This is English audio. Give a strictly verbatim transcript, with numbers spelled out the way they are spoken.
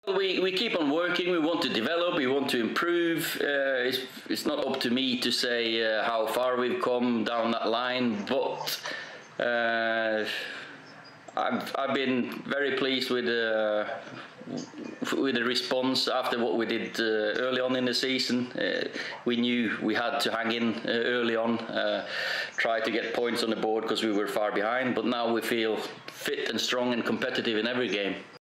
We, we keep on working, we want to develop, we want to improve. Uh, it's, it's not up to me to say uh, how far we've come down that line, but uh, I've, I've been very pleased with, uh, with the response after what we did uh, early on in the season. Uh, we knew we had to hang in uh, early on, uh, try to get points on the board because we were far behind, but now we feel fit and strong and competitive in every game.